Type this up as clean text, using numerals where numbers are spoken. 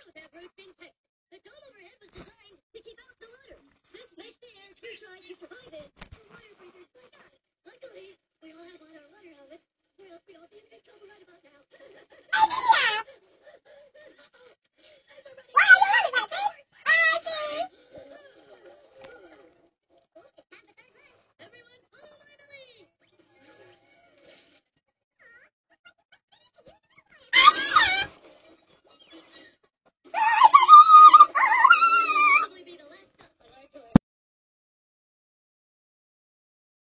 that roof intact. The dome overhead was designed to keep out the water. This makes the air too dry to survive it.